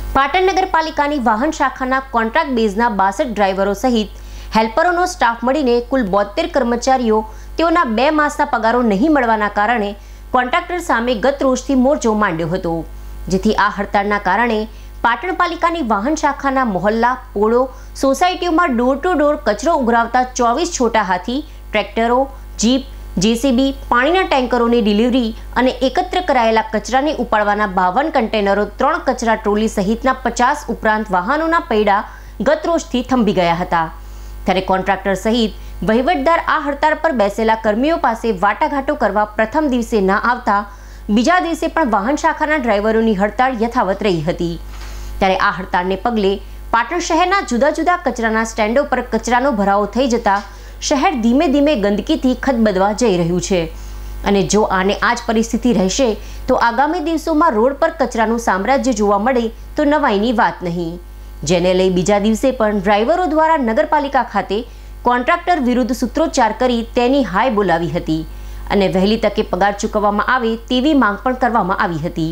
પાટણ નગરપાલિકાની વાહન શાખાના કોન્ટ્રાક્ટ બેઝના 62 ડ્રાઈવરો સહિત હેલ્પરોનો સ્ટાફ મળીને કુલ 72 કર્મચારીઓ તેઓના 2 માસના પગારો નહીં મળવાના કારણે કોન્ટ્રાક્ટર સામે ગત રોજથી મોરચો માંડ્યો હતો, જેથી આ હડતાળના કારણે પાટણ પાલિકાની વાહન શાખાના મોહલ્લા, પોળો, સોસાયટીઓમાં ડોર ટુ ડોર કચરો ઉઘરાવતા 24 છોટા હાથી, ટ્રેક્ટરો, જીપ, જેસીબી, પાણીના ટેન્કરોની ડિલિવરી અને એકત્ર કરાયેલા કચરાને ઉપાડવાના 52 કન્ટેનરો, 3 કચરા ટ્રોલી સહિતના 50 ઉપરાંત વાહનોના પૈડા ગત રોજથી થંભી ગયા હતા. ત્યારે કોન્ટ્રાક્ટર સહિત વહીવટદાર આ હડતાળ પર બેસેલા કર્મીઓ પાસે વાટાઘાટો કરવા પ્રથમ દિવસે ન આવતા બીજા દિવસે પણ વાહન શાખાના ડ્રાઈવરોની હડતાળ યથાવત રહી હતી. ત્યારે આ હડતાળને પગલે પાટણ શહેરના જુદા જુદા કચરાના સ્ટેન્ડો પર કચરાનો ભરાવો થઈ જતા શહેર ધીમે ધીમે ગંદકીથી ખદબદવા જઈ રહ્યું છે અને જો આને આ જ પરિસ્થિતિ રહેશે તો આગામી દિવસોમાં રોડ પર કચરાનું સામ્રાજ્ય જોવા મળે તો નવાઈની વાત નહીં. જેને લઈ બીજા દિવસે પણ ડ્રાઈવરો દ્વારા નગરપાલિકા ખાતે કોન્ટ્રાક્ટર વિરુદ્ધ સૂત્રોચ્ચાર કરી તેની હાય બોલાવી હતી અને વહેલી તકે પગાર ચૂકવવામાં આવે તેવી માંગ પણ કરવામાં આવી હતી.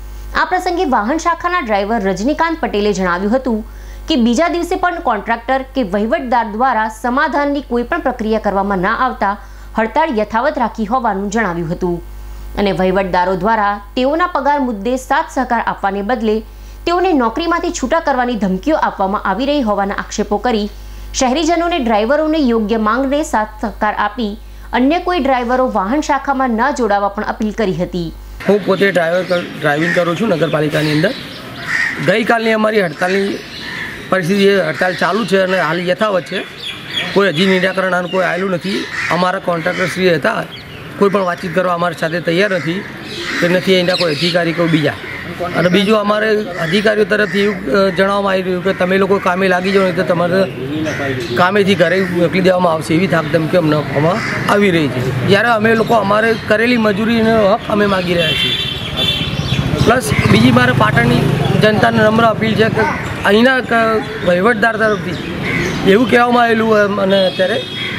આ પ્રસંગે વાહન શાખાના ડ્રાઈવર રજનીકાંત પટેલે જણાવ્યું હતું કે બીજા દિવસે પણ કોન્ટ્રાક્ટર કે વહીવટદાર દ્વારા સમાધાનની કોઈ પણ પ્રક્રિયા કરવામાં ન આવતા હડતાળ યથાવત રાખી હોવાનું જણાવ્યું હતું અને વહીવટદારો દ્વારા તેઓના પગાર મુદ્દે સાથ સહકાર આપવાને બદલે તેઓને નોકરીમાંથી છૂટા કરવાની ધમકીઓ આપવામાં આવી રહી હોવાના આક્ષેપો કરી શહેરીજનોને ડ્રાઈવરોને યોગ્ય માંગને સાથ સહકાર આપી અન્ય કોઈ ડ્રાઈવરો વાહન શાખામાં ન જોડાવા પણ અપીલ કરી હતી. હું પોતે ડ્રાઇવિંગ કરું છું નગરપાલિકાની અંદર. ગઈકાલની અમારી હડતાલની પરિસ્થિતિ હડતાલ ચાલુ છે અને હાલ યથાવત છે. કોઈ હજી નિરાકરણ આનું કોઈ આવેલું નથી. અમારા કોન્ટ્રાક્ટરશ્રી હતા કોઈ પણ વાતચીત કરવા અમારી સાથે તૈયાર નથી કે નથી એના કોઈ અધિકારી કોઈ બીજા. અને બીજું અમારે અધિકારીઓ તરફથી એવું જણાવવામાં આવી રહ્યું કે તમે લોકો કામે લાગી જાઓ નહીં તો તમારે કામેથી ઘરે મોકલી દેવામાં આવશે એવી થાક ધમકી અમને આપવામાં આવી રહી છે. જ્યારે અમે લોકો અમારે કરેલી મજૂરીનો હક અમે માગી રહ્યા છીએ. પ્લસ બીજી મારે પાટણની જનતાને નમ્ર અપીલ છે કે અહીંના વહીવટદાર તરફથી એવું કહેવામાં આવેલું અને અત્યારે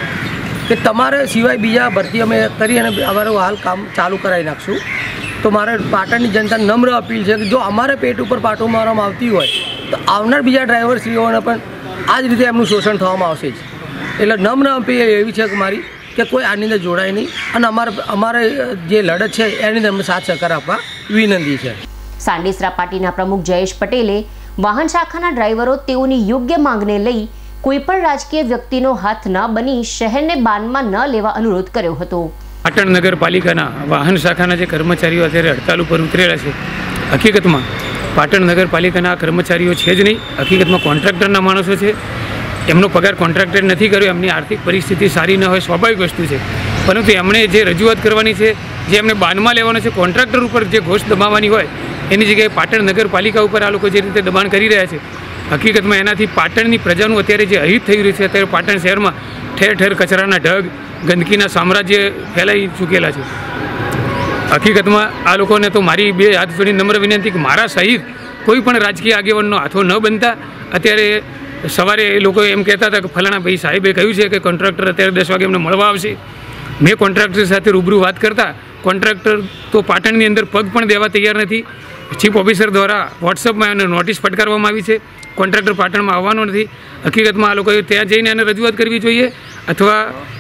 કે તમારે સિવાય બીજા ભરતી અમે કરી અને અમારું હાલ કામ ચાલુ કરાવી નાખશું. તો મારે પાટણની જનતાને નમ્ર અપીલ છે કે જો અમારે પેટ ઉપર પાટો મારવામાં આવતી હોય તો આવનાર બીજા ડ્રાઈવરશ્રીઓને પણ આ જ રીતે એમનું શોષણ થવામાં આવશે જ. એટલે નમ્ર અપીલ એવી છે કે મારી કે કોઈ આની અંદર જોડાય નહીં અને અમારે જે લડત છે એની અંદર અમને સાથ સહકાર આપવા વિનંતી છે. સાંડેસરા પાર્ટીના પ્રમુખ જયેશ પટેલે વાહન શાખાના ડ્રાઈવરો તેઓની યોગ્ય માંગને લઈ કોઈપણ રાજકીય વ્યક્તિનો હાથ ન બની શહેરને બાનમાં ન લેવા અનુરોધ કર્યો હતો. પાટણ નગરપાલિકાના વાહન શાખાના જે કર્મચારીઓ અત્યારે હડતાલ ઉપર ઉતરેલા છે, હકીકતમાં પાટણ નગરપાલિકાના કર્મચારીઓ છે જ નહીં, હકીકતમાં કોન્ટ્રાક્ટરના માણસો છે. એમનો પગાર કોન્ટ્રાક્ટરે નથી કર્યો, એમની આર્થિક પરિસ્થિતિ સારી ન હોય સ્વાભાવિક વસ્તુ છે, પરંતુ એમણે જે રજૂઆત કરવાની છે, જે એમને બાનમાં લેવાનો છે, કોન્ટ્રાક્ટર ઉપર જે ઘોષ દબાવવાની હોય એની જગ્યાએ પાટણ નગરપાલિકા ઉપર આ લોકો જે રીતે દબાણ કરી રહ્યા છે, હકીકતમાં એનાથી પાટણની પ્રજાનું અત્યારે જે અહિત થઈ રહ્યું છે. અત્યારે પાટણ શહેરમાં ઠેર ઠેર કચરાના ઢગ, ગંદકીના સામ્રાજ્ય ફેલાઈ ચૂકેલા છે. હકીકતમાં આ લોકોને તો મારી બે હાથ જોડી નમ્ર વિનંતી કે મારા સહિત કોઈ પણ રાજકીય આગેવાનનો હાથો ન બનતા. અત્યારે સવારે એ લોકો એમ કહેતા હતા કે ફલાણા ભાઈ સાહેબે કહ્યું છે કે કોન્ટ્રાક્ટર અત્યારે 10 વાગે એમને મળવા આવશે. મેં કોન્ટ્રાક્ટર સાથે રૂબરૂ વાત કરતા કોન્ટ્રાક્ટર તો પાટણની અંદર પગ પણ દેવા તૈયાર નથી. ચીફ ઓફિસર દ્વારા વોટ્સઅપમાં એને નોટિસ ફટકારવામાં આવી છે. કોન્ટ્રાક્ટર પાટણમાં આવવાનો નથી. હકીકતમાં આ લોકોએ ત્યાં જઈને એને રજૂઆત કરવી જોઈએ અથવા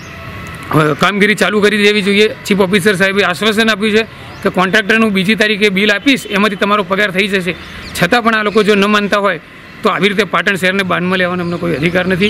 કામગીરી ચાલુ કરી દેવી જોઈએ. ચીફ ઓફિસર સાહેબે આશ્વાસન આપ્યું છે કે કોન્ટ્રાક્ટરનું બીજી તારીખે બિલ આપીશ, એમાંથી તમારો પગાર થઈ જશે. છતાં પણ આ લોકો જો ન માનતા હોય તો આવી રીતે પાટણ શહેરને બાનમાં લેવાનો અમને કોઈ અધિકાર નથી.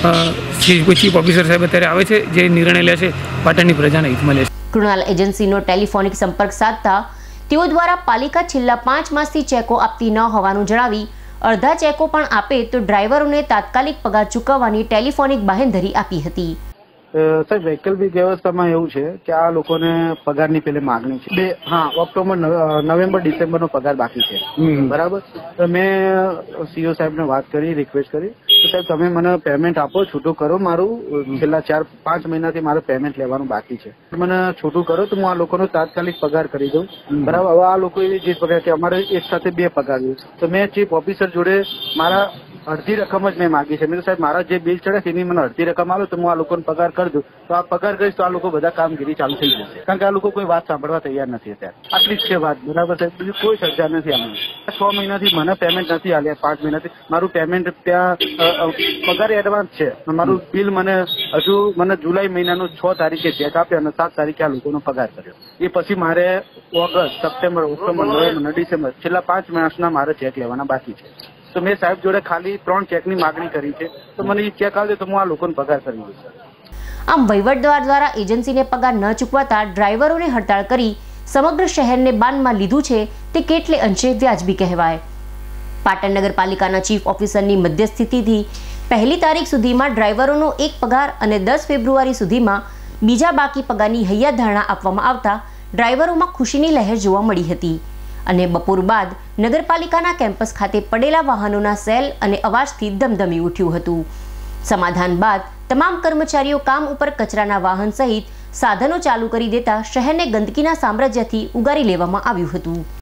ચીફ ઓફિસર સાહેબ અત્યારે આવે છે, જે નિર્ણય લે છે પાટણની પ્રજાના હિતમાં લે છે. કૃણાલ એજન્સીનો ટેલિફોનિક સંપર્ક સાધતા તેઓ દ્વારા પાલિકા છેલ્લા 5 માસથી ચેકો આપતી ન હોવાનું જણાવી અડધા ચેકો પણ આપે તો ડ્રાઈવરોને તાત્કાલિક પગાર ચૂકવવાની ટેલિફોનિક બાહેંધરી આપી હતી. સાહેબ, વૈકલ્પિક વ્યવસ્થામાં એવું છે કે આ લોકોને પગારની પેલી માગણી છે. ઓક્ટોબર, નવેમ્બર, ડિસેમ્બરનો પગાર બાકી છે. બરાબર. તો મેં સીઓ સાહેબને વાત કરી, રિક્વેસ્ટ કરી તો સાહેબ તમે મને પેમેન્ટ આપો, છૂટું કરો. મારું છેલ્લા 4-5 મહિનાથી મારું પેમેન્ટ લેવાનું બાકી છે. મને છૂટું કરો તો હું આ લોકોનો તાત્કાલિક પગાર કરી દઉં. બરાબર. હવે આ લોકો એવી જીત પગાર કે અમારે એક સાથે 2 પગાર છે. તો મેં ચીફ ઓફિસર જોડે મારા અડધી રકમ જ મેં માગી છે. મેં તો સાહેબ મારા જે બિલ ચડે છે એની મને અડધી રકમ આવે તો હું આ લોકોને પગાર કરી દઉં. તો આ પગાર કરીશ તો આ લોકો બધા કામગીરી ચાલુ થઈ જશે. કારણ કે આ લોકો કોઈ વાત સાંભળવા તૈયાર નથી અત્યારે. આટલી જ છે વાત. બરાબર સાહેબ, બીજું કોઈ ચર્ચા નથી આમાં. 6 મહિનાથી મને પેમેન્ટ નથી આલ્યા. 5 મહિનાથી મારું પેમેન્ટ ત્યાં પગાર એડવાન્સ છે. મારું બિલ મને હજુ જુલાઈ મહિનાનું 6 તારીખે ચેક આપ્યો અને 7 તારીખે આ લોકોનો પગાર કર્યો. એ પછી મારે ઓગસ્ટ, સપ્ટેમ્બર, ઓક્ટોબર, નવેમ્બર, ડિસેમ્બર છેલ્લા 5 માસના મારે ચેક લેવાના બાકી છે. તો મેં સાહેબ જોડે ખાલી 3 ચેકની માગણી કરી છે. તો મને એ ચેક આવશે તો હું આ લોકોને પગાર કરી દઈશ. આમ વહીવટદાર દ્વારા એજન્સીને પગાર ન ચૂકવાતા ડ્રાઈવરોને હડતાળ કરી સમગ્ર શહેરને બાનમાં લીધું છે તે કેટલે અંશે વ્યાજબી કહેવાય. પાટણ નગરપાલિકાના ચીફ ઓફિસરની મધ્યસ્થિતિથી 1 તારીખ સુધીમાં ડ્રાઈવરોનો એક પગાર અને 10 ફેબ્રુઆરી સુધીમાં બીજા બાકી પગારની હૈયાધારણા આપવામાં આવતા ડ્રાઈવરોમાં ખુશીની લહેર જોવા મળી હતી અને બપોર બાદ નગરપાલિકાના કેમ્પસ ખાતે પડેલા વાહનોના સેલ અને અવાજથી ધમધમી ઉઠ્યું હતું. સમાધાન બાદ તમામ કર્મચારીઓ કામ ઉપર કચરાના વાહન સહિત સાધનો ચાલુ કરી દેતા શહેરને ગંદકીના સામ્રાજ્યથી ઉગારી લેવામાં આવ્યું હતું.